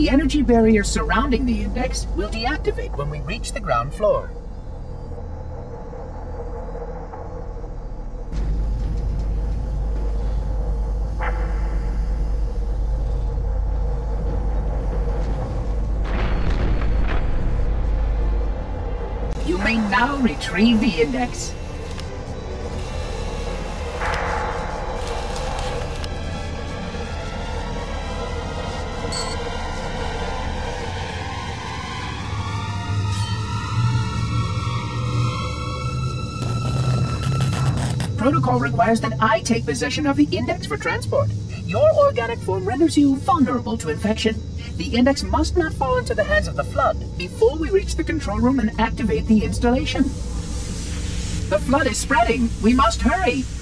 The energy barrier surrounding the index will deactivate when we reach the ground floor. You may now retrieve the index. Protocol requires that I take possession of the index for transport. Your organic form renders you vulnerable to infection. The index must not fall into the hands of the Flood before we reach the control room and activate the installation. The Flood is spreading. We must hurry.